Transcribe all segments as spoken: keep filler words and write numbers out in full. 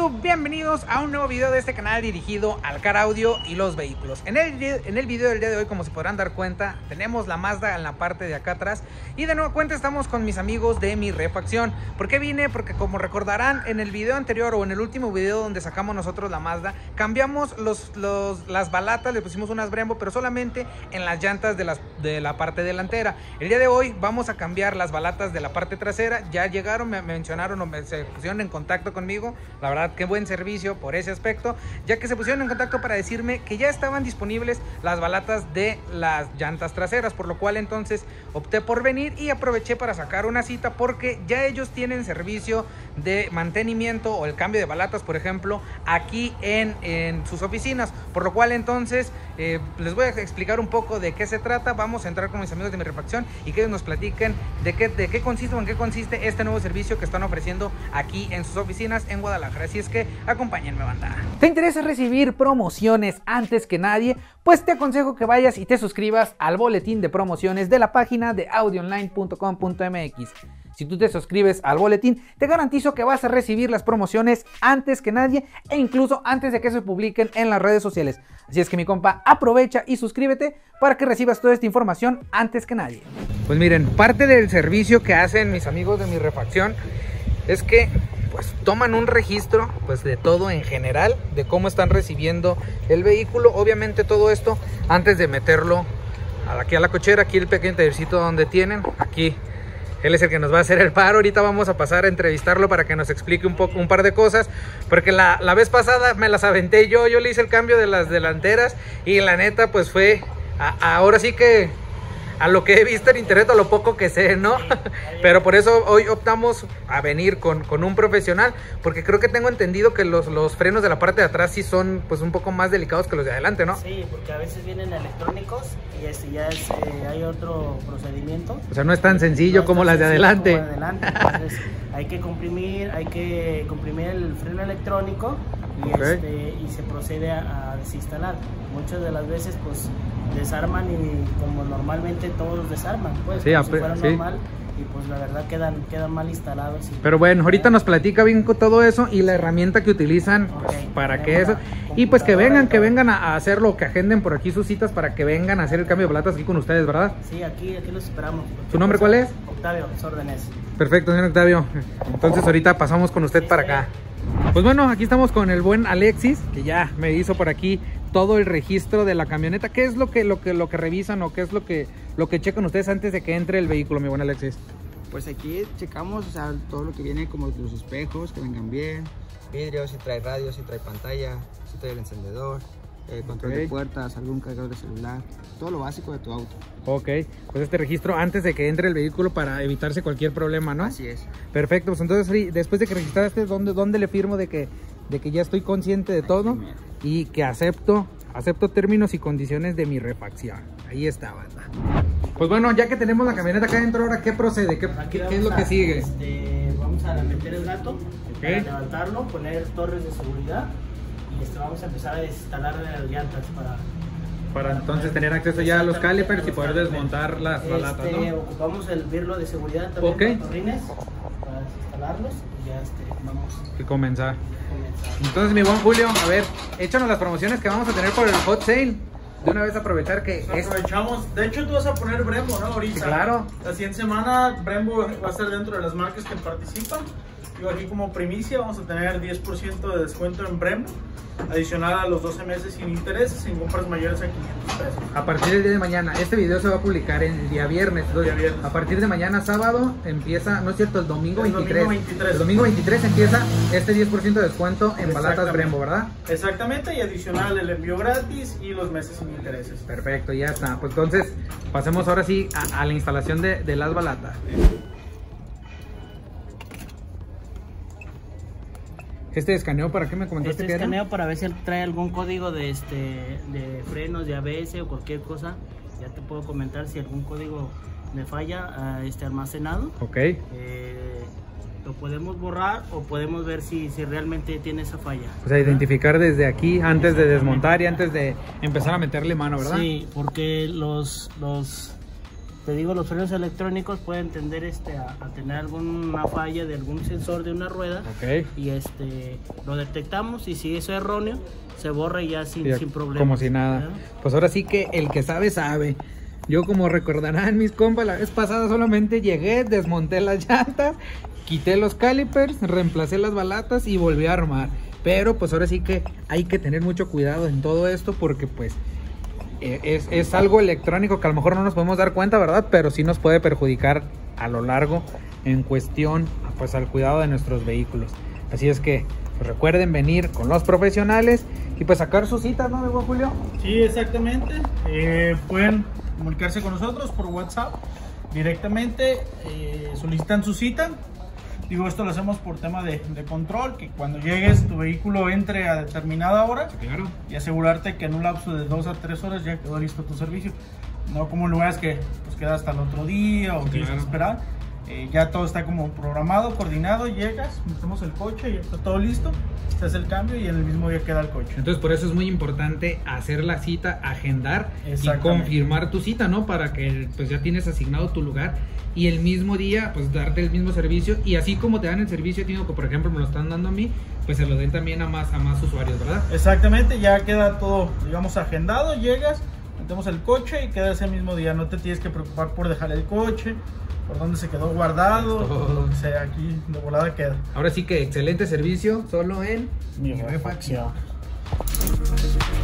YouTube? Bienvenidos a un nuevo video de este canal dirigido al car audio y los vehículos. En el, en el video del día de hoy, como se podrán dar cuenta, tenemos la Mazda en la parte de acá atrás. Y de nueva cuenta estamos con mis amigos de Mi Refacción. ¿Por qué vine? Porque como recordarán, en el video anterior o en el último video donde sacamos nosotros la Mazda, cambiamos los, los, las balatas, le pusimos unas Brembo, pero solamente en las llantas de, las, de la parte delantera. El día de hoy vamos a cambiar las balatas de la parte trasera. Ya llegaron, me mencionaron o me, se pusieron en contacto conmigo. La verdad, qué buen servicio por ese aspecto, ya que se pusieron en contacto para decirme que ya estaban disponibles las balatas de las llantas traseras, por lo cual entonces opté por venir y aproveché para sacar una cita, porque ya ellos tienen servicio de mantenimiento o el cambio de balatas, por ejemplo, aquí en, en sus oficinas, por lo cual entonces eh, les voy a explicar un poco de qué se trata. Vamos a entrar con mis amigos de Mi Refacción y que ellos nos platiquen de qué, de qué consiste o en qué consiste este nuevo servicio que están ofreciendo aquí en sus oficinas en Guadalajara. Así es que acompáñenme, banda. ¿Te interesa recibir promociones antes que nadie? Pues te aconsejo que vayas y te suscribas al boletín de promociones de la página de audio online punto com punto m x. Si tú te suscribes al boletín, te garantizo que vas a recibir las promociones antes que nadie e incluso antes de que se publiquen en las redes sociales. Así es que, mi compa, aprovecha y suscríbete para que recibas toda esta información antes que nadie. Pues miren, parte del servicio que hacen mis amigos de Mi Refacción es que pues toman un registro pues de todo en general, de cómo están recibiendo el vehículo. Obviamente todo esto antes de meterlo aquí a la cochera. Aquí el pequeño tallercito donde tienen, aquí él es el que nos va a hacer el paro. Ahorita vamos a pasar a entrevistarlo para que nos explique un poco, un par de cosas, porque la, la vez pasada me las aventé yo, yo le hice el cambio de las delanteras y la neta pues fue, a, ahora sí que a lo que he visto en internet, a lo poco que sé, ¿no? Pero por eso hoy optamos a venir con, con un profesional, porque creo que tengo entendido que los, los frenos de la parte de atrás sí son pues un poco más delicados que los de adelante, ¿no? Sí, porque a veces vienen electrónicos y este ya es, eh, hay otro procedimiento. O sea, no es tan sencillo no como las de adelante. Como adelante. Entonces hay que comprimir, hay que comprimir el freno electrónico y, okay. este, y se procede a, a desinstalar. Muchas de las veces pues desarman y como normalmente todos los desarman, pues, sí, como si fuera sí. normal, y pues la verdad quedan, quedan mal instalados. Y pero bueno, ahorita nos platica bien con todo eso y la herramienta que utilizan okay. pues, para que eso, y pues que vengan, que vengan a hacerlo, que agenden por aquí sus citas para que vengan a hacer el cambio de balatas aquí con ustedes, ¿verdad? Sí, aquí, aquí los esperamos. ¿Su nombre cuál es? Octavio, las órdenes. Perfecto, señor Octavio. Entonces ahorita pasamos con usted sí, para acá. Pues bueno, aquí estamos con el buen Alexis, que ya me hizo por aquí todo el registro de la camioneta. ¿Qué es lo que lo que lo que revisan o qué es lo que lo que checan ustedes antes de que entre el vehículo, mi buen Alexis? Pues aquí checamos, o sea, todo lo que viene, como los espejos, que vengan bien, vidrios, si trae radio, si trae pantalla, si trae el encendedor, eh, control okay. de puertas, algún cargador de celular, todo lo básico de tu auto. Ok, pues este registro antes de que entre el vehículo para evitarse cualquier problema, ¿no? Así es. Perfecto, pues entonces después de que registraste, ¿dónde, dónde le firmo de que, de que ya estoy consciente de todo y que acepto, acepto términos y condiciones de Mi Refacción? Ahí está, banda. Pues bueno, ya que tenemos la camioneta acá adentro, ahora ¿qué procede? ¿Qué, qué, qué es lo a, que sigue? Este, vamos a meter el gato, okay. para levantarlo, poner torres de seguridad y este, vamos a empezar a desinstalar las llantas para... Para entonces tener acceso ya a los calipers y poder desmontar las balatas, este, ¿no? Ocupamos el birlo de seguridad también, okay. los torrines, para desinstalarlos y ya este, vamos a comenzar. comenzar. Entonces, mi buen Julio, a ver, échanos las promociones que vamos a tener por el hot sale. De una vez aprovechar que es... aprovechamos. De hecho, tú vas a poner Brembo, ¿no? Ahorita. Sí, claro. La siguiente semana Brembo va a estar dentro de las marcas que participan. Yo aquí como primicia vamos a tener diez por ciento de descuento en Brembo, adicional a los doce meses sin intereses en compras mayores a quinientos pesos. A partir del día de mañana, este video se va a publicar en el día viernes. Entonces, día viernes. A partir de mañana sábado empieza, no es cierto, el domingo el veintitrés. Domingo veintitrés. El domingo veintitrés empieza este diez por ciento de descuento en balatas Brembo, ¿verdad? Exactamente, y adicional el envío gratis y los meses sin intereses. Perfecto, ya está. Pues entonces pasemos ahora sí a, a la instalación de, de las balatas. ¿Este escaneo para qué me comentaste este que era? Este escaneo para ver si trae algún código de, este, de frenos, de A B S o cualquier cosa. Ya te puedo comentar si algún código me falla uh, este, almacenado. Ok. Eh, lo podemos borrar o podemos ver si, si realmente tiene esa falla. O sea, identificar desde aquí antes de desmontar y antes de empezar a meterle mano, ¿verdad? Sí, porque los... los te digo, los frenos electrónicos pueden tender este, a, a tener alguna falla de algún sensor de una rueda. Ok. Y este, lo detectamos y si eso es erróneo, se borra ya sin, Ya, sin problema. como si nada. ¿verdad? Pues ahora sí que el que sabe, sabe. Yo, como recordarán mis compas, la vez pasada solamente llegué, desmonté las llantas, quité los calipers, reemplacé las balatas y volví a armar. Pero pues ahora sí que hay que tener mucho cuidado en todo esto porque pues es, es algo electrónico que a lo mejor no nos podemos dar cuenta, ¿verdad? Pero sí nos puede perjudicar a lo largo en cuestión pues al cuidado de nuestros vehículos. Así es que pues, recuerden venir con los profesionales y pues sacar sus citas, ¿no, amigo Julio? Sí, exactamente. Eh, pueden comunicarse con nosotros por WhatsApp directamente, eh, solicitan su cita. Digo, esto lo hacemos por tema de, de control, que cuando llegues tu vehículo entre a determinada hora, Claro. y asegurarte que en un lapso de dos a tres horas ya quedó listo tu servicio. No como en lugares que pues, queda hasta el otro día o tienes que Claro. esperar. Eh, ya todo está como programado, coordinado, llegas, metemos el coche y ya está todo listo, se hace el cambio y en el mismo día queda el coche. Entonces por eso es muy importante hacer la cita, agendar y Exactamente. confirmar tu cita, ¿no? Para que pues ya tienes asignado tu lugar y el mismo día pues darte el mismo servicio, y así como te dan el servicio, digo que por ejemplo me lo están dando a mí, pues se lo den también a más, a más usuarios, ¿verdad? Exactamente, ya queda todo, digamos, agendado, llegas, metemos el coche y queda ese mismo día, no te tienes que preocupar por dejar el coche, por dónde se quedó guardado, Todo. lo que sea, aquí de volada queda. Ahora sí que excelente servicio, solo en Mi Mi Refacción. refacción.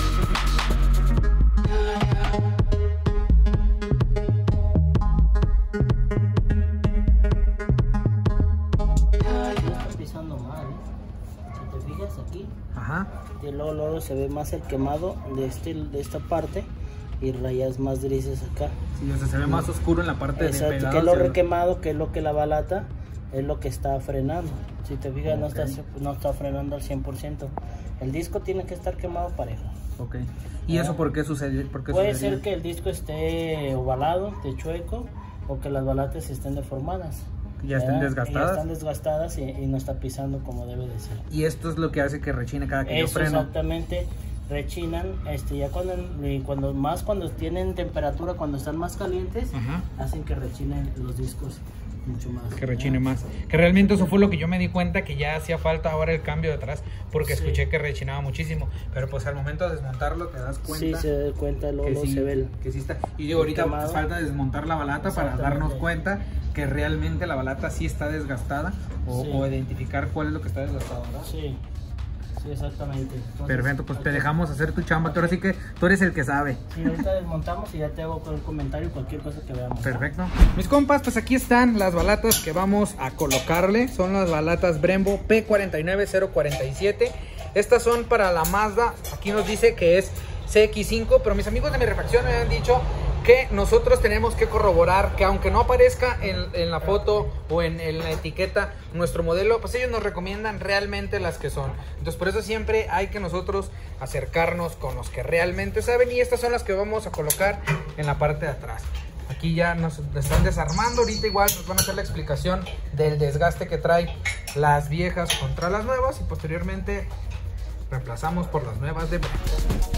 Aquí lo está pisando mal, ¿eh? Si te fijas aquí, Ajá. y luego, luego se ve más el quemado de, este, de esta parte y rayas más grises acá. Sí, o sea, se ve más oscuro en la parte de Exacto, pegado que es lo hacia el- requemado, que es lo que la balata es lo que está frenando. Si te fijas, no, está, no está frenando al cien por ciento. El disco tiene que estar quemado parejo. Ok. ¿Y eso por qué sucede? ¿Por qué Puede sucedería? ser que el disco esté ovalado, de chueco, o que las balatas estén deformadas. Ya estén ¿verdad? desgastadas. Ya están desgastadas y, y no está pisando como debe de ser. Y esto es lo que hace que rechine cada que yo Eso freno. exactamente, rechinan, este, ya cuando, y cuando más cuando tienen temperatura, cuando están más calientes, Ajá. hacen que rechinen los discos mucho más. Que rechine más. Que realmente eso fue lo que yo me di cuenta que ya hacía falta ahora el cambio de atrás, porque Sí. escuché que rechinaba muchísimo. Pero pues al momento de desmontarlo te das Sí, cuenta se da cuenta, luego, que, luego sí, se ve el... que sí está. Y digo, ahorita quemado. pues, falta desmontar la balata para Exactamente. darnos cuenta que realmente la balata sí está desgastada o, Sí. o identificar cuál es lo que está desgastado, ¿verdad? Sí, sí, exactamente. Entonces, Perfecto, pues te aquí- dejamos hacer tu chamba, que ahora sí que tú eres el que sabe. Sí, ahorita desmontamos y ya te hago un comentario, cualquier cosa que veamos. Perfecto. Mis compas, pues aquí están las balatas que vamos a colocarle. Son las balatas Brembo P cuatro nueve cero cuatro siete. Estas son para la Mazda. Aquí nos dice que es C X cinco, pero mis amigos de Mi Refacción me han dicho que nosotros tenemos que corroborar que aunque no aparezca en, en la foto o en, en la etiqueta nuestro modelo, pues ellos nos recomiendan realmente las que son. Entonces por eso siempre hay que nosotros acercarnos con los que realmente saben, y estas son las que vamos a colocar en la parte de atrás. Aquí ya nos están desarmando, ahorita igual nos van a hacer la explicación del desgaste que trae las viejas contra las nuevas, y posteriormente reemplazamos por las nuevas de Brembo.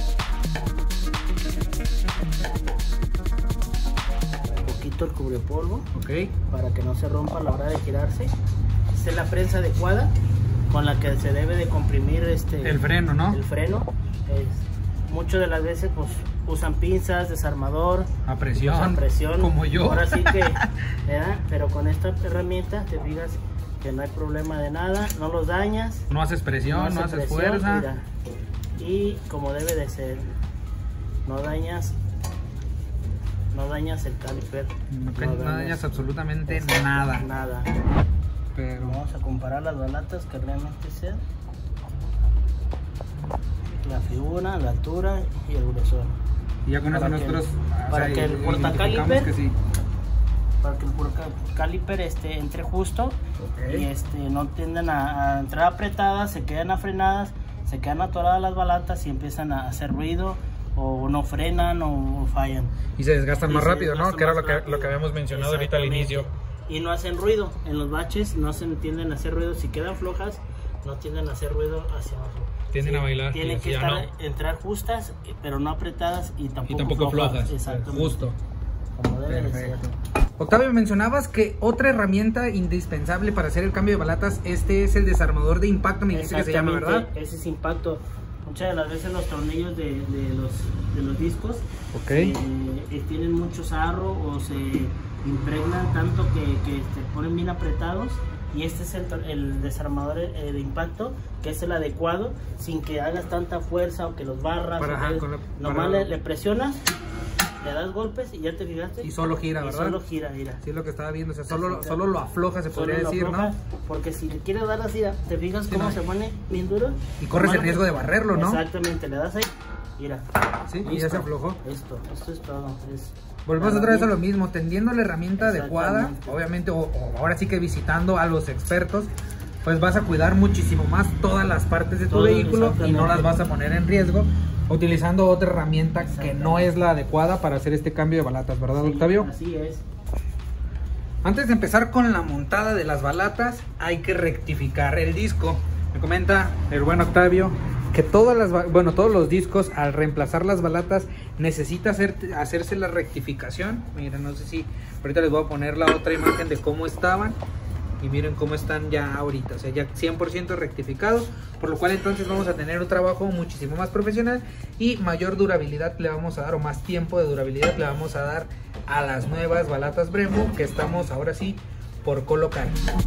Un poquito el cubrepolvo Ok. para que no se rompa a la hora de girarse. Esta es la prensa adecuada con la que se debe de comprimir este El freno, ¿no? el freno. Es, muchas de las veces pues usan pinzas, desarmador, A presión. usan presión, Como yo. Ahora sí que, ¿verdad? Pero con esta herramienta te fijas que no hay problema de nada, no los dañas, No haces presión, no, hace haces presión, fuerza. mira. Y como debe de ser, no dañas, no dañas el caliper, No, que no dañas absolutamente exacto, nada. nada. Pero Vamos a comparar las balatas que realmente sean. La figura, la altura y el grosor. y ya con eso para que- nosotros o para sea, que el identificamos portacaliper- que sí. Para que el porca- caliper este, entre justo Ok. y este, no tiendan a, a entrar apretadas, se quedan afrenadas, se quedan atoradas las balatas y empiezan a hacer ruido o no frenan o fallan. Y se desgastan Y más se rápido, ¿no? desgastan Que era más lo que, rápido. lo que habíamos mencionado ahorita al Exactamente. inicio. Y no hacen ruido. En los baches no se tienden a hacer ruido. Si quedan flojas, no tienden a hacer ruido hacia abajo. Tienden a bailar, Tienen y que ya estar, no. entrar justas, pero no apretadas y tampoco, Y tampoco flojas. Exactamente. Justo. como debe de ser. Octavio, mencionabas que otra herramienta indispensable para hacer el cambio de balatas, este es el desarmador de impacto, me dice que se llama, ¿verdad? Ese es impacto. Muchas de las veces los tornillos de, de, los, de los discos okay. eh, tienen mucho sarro o se impregnan tanto que, que se ponen bien apretados, y este es el, el desarmador eh, de impacto, que es el adecuado, sin que hagas tanta fuerza o que los barras. Para, ajá, con la, nomás para... le, le presionas, le das golpes y ya te fijaste. Y solo gira, y ¿verdad? Solo gira, mira. Sí, es lo que estaba viendo, o sea, solo, solo lo afloja, se podría decir, afloja, ¿no? Porque si le quieres dar así, te fijas sí, cómo no. se pone bien duro. Y corres el riesgo de barrerlo, ¿no? Exactamente, le das ahí, mira. Sí, y ya se aflojó. Esto, esto es todo. Es Volvemos otra vez a lo mismo, tendiendo la herramienta adecuada, obviamente, o, o ahora sí que visitando a los expertos, pues vas a cuidar muchísimo más todas las partes de tu todo, vehículo y no las vas a poner en riesgo utilizando otra herramienta que no es la adecuada para hacer este cambio de balatas, ¿verdad, sí, Octavio? Así es. Antes de empezar con la montada de las balatas, hay que rectificar el disco. Me comenta el buen Octavio que todas las, bueno, todos los discos, al reemplazar las balatas, necesita hacer, hacerse la rectificación. Miren, no sé si ahorita les voy a poner la otra imagen de cómo estaban. Y miren cómo están ya ahorita, o sea, ya cien por ciento rectificados, por lo cual entonces vamos a tener un trabajo muchísimo más profesional y mayor durabilidad le vamos a dar, o más tiempo de durabilidad le vamos a dar a las nuevas balatas Brembo que estamos ahora sí por colocar.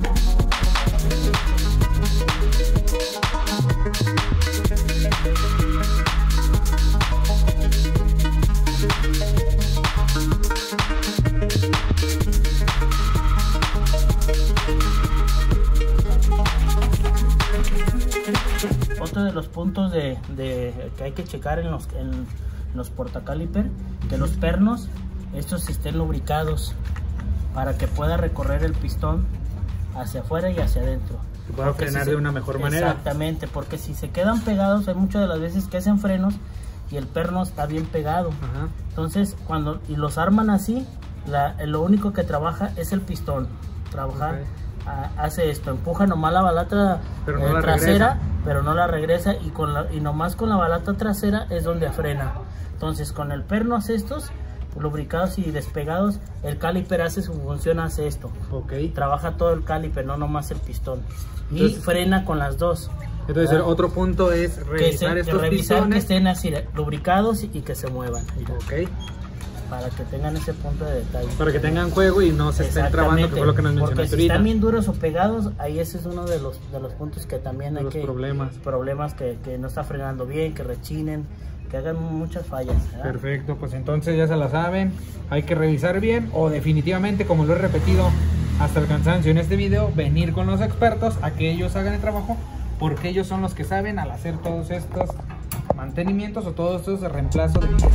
Otro de los puntos de, de que hay que checar en los, en los portacaliper, que los pernos, estos estén lubricados para que pueda recorrer el pistón hacia afuera y hacia adentro. Que pueda frenar de una mejor manera. Exactamente, porque si se quedan pegados, hay muchas de las veces que hacen frenos y el perno está bien pegado. Ajá. Entonces, cuando y los arman así, la, lo único que trabaja es el pistón. Trabajar. Okay. Hace esto, empuja nomás la balata pero no eh, la trasera, regresa. pero no la regresa, y con la, y nomás con la balata trasera es donde frena. Entonces con el pernos estos lubricados y despegados, el caliper hace su función, hace esto. Okay. Trabaja todo el caliper, no nomás el pistón. Entonces, y frena con las dos. Entonces el otro punto es revisar que se, estos que revisar pistones. que estén así lubricados y, y que se muevan. Ok. Para que tengan ese punto de detalle. Para que tengan juego y no se estén trabando, que fue lo que nos mencionaste. Porque si están bien duros o pegados, ahí ese es uno de los, de los puntos que también hay los que... problemas. Problemas que, que no está frenando bien, que rechinen, que hagan muchas fallas, ¿verdad? Perfecto, pues entonces ya se la saben. Hay que revisar bien, o definitivamente, como lo he repetido hasta el cansancio en este video, venir con los expertos a que ellos hagan el trabajo, porque ellos son los que saben al hacer todos estos mantenimientos o todos estos de reemplazo de piezas.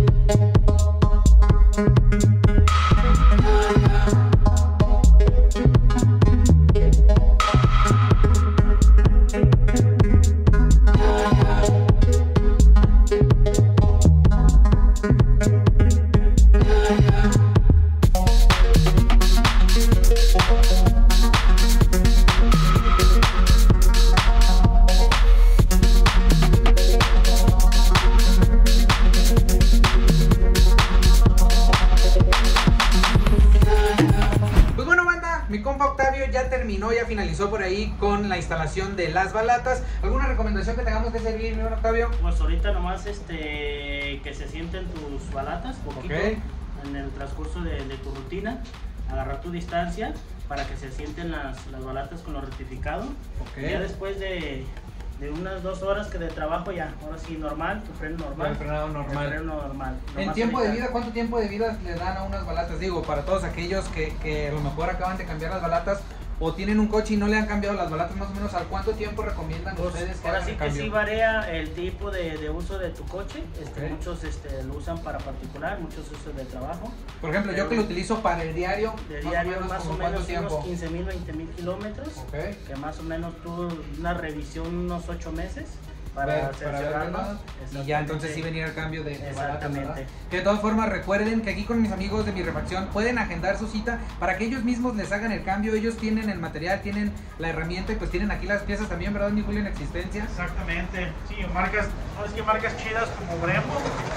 Mi compa Octavio ya terminó, ya finalizó por ahí con la instalación de las balatas. ¿Alguna recomendación que tengamos que seguir, mi buen Octavio? Pues ahorita nomás este, que se sienten tus balatas poquito, okay, en el transcurso de, de tu rutina. Agarrar tu distancia para que se sienten las, las balatas con lo rectificado. Okay. Y ya después de, de unas dos horas que de trabajo, ya, ahora sí normal, tu freno normal. El frenado normal. El freno normal. ¿En tiempo de vida, cuánto tiempo de vida le dan a unas balatas? Digo, para todos aquellos que, que a lo mejor acaban de cambiar las balatas o tienen un coche y no le han cambiado las balatas, más o menos, ¿a cuánto tiempo recomiendan pues, ustedes que ahora sí el que cambio? sí varía el tipo de, de uso de tu coche. Este, okay. Muchos este, lo usan para particular, muchos usan de trabajo. Por ejemplo, Pero, yo que lo utilizo para el diario, de diario más o menos, más o menos unos quince mil, veinte mil kilómetros, okay, que más o menos tuvo una revisión unos ocho meses. Para, para verlos, y ya entonces sí venir al cambio de, de balatas, ¿verdad? Que de todas formas recuerden que aquí con mis amigos de Mi Refacción pueden agendar su cita para que ellos mismos les hagan el cambio. Ellos tienen el material, tienen la herramienta y pues tienen aquí las piezas también, ¿verdad, mi Julio, en existencia? Exactamente, sí, marcas, no es que marcas chidas como Brembo,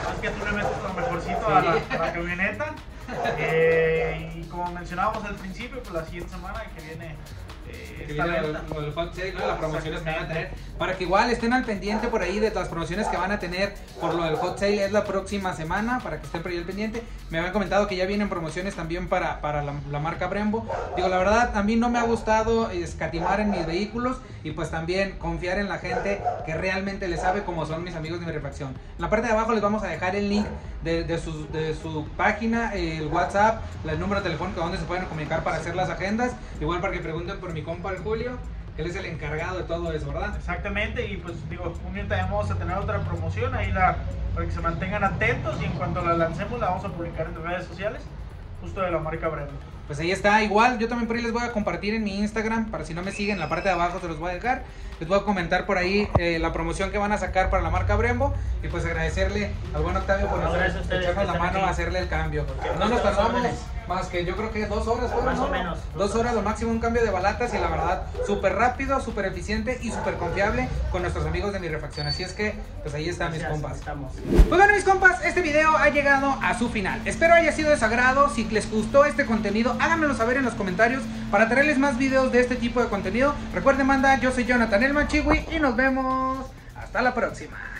Es que tú le metes lo mejorcito a la, a la camioneta. Eh, y como mencionábamos al principio, pues la siguiente semana que viene eh, que esta viene venta. lo del hot sale, ¿no? Las promociones que van a tener, para que igual estén al pendiente por ahí de las promociones que van a tener por lo del hot sale. Es la próxima semana, para que estén por ahí al pendiente. Me habían comentado que ya vienen promociones también para, para la, la marca Brembo. Digo, la verdad, a mí no me ha gustado escatimar en mis vehículos, y pues también confiar en la gente que realmente le sabe, como son mis amigos de Mi Refacción. En la parte de abajo les vamos a dejar el link de, de, su, de su página, el WhatsApp, el número telefónico donde se pueden comunicar para hacer las agendas. Igual para que pregunten por mi compa el Julio, que él es el encargado de todo eso, ¿verdad? Exactamente, y pues digo, un día también vamos a tener otra promoción ahí la, para que se mantengan atentos, y en cuanto la lancemos la vamos a publicar en redes sociales, justo de la marca Brembo. Pues ahí está, igual yo también por ahí les voy a compartir en mi Instagram, para si no me siguen, en la parte de abajo se los voy a dejar. Les voy a comentar por ahí eh, la promoción que van a sacar para la marca Brembo, y pues agradecerle al buen Octavio por No, gracias a ustedes echarnos que la están mano aquí. a hacerle el cambio. No nos Las tardamos órdenes. más que yo creo que dos horas fueron, Más ¿no? o menos. Dos horas lo máximo, un cambio de balatas, y la verdad súper rápido, súper eficiente y súper confiable con nuestros amigos de Mi Refacción. Así es que pues ahí están mis Gracias, compas. estamos. Pues bueno, mis compas, este video ha llegado a su final. Espero haya sido de su agrado. Si les gustó este contenido, háganmelo saber en los comentarios para traerles más videos de este tipo de contenido. Recuerden, manda, yo soy Jonathan el Manchiwi y nos vemos hasta la próxima.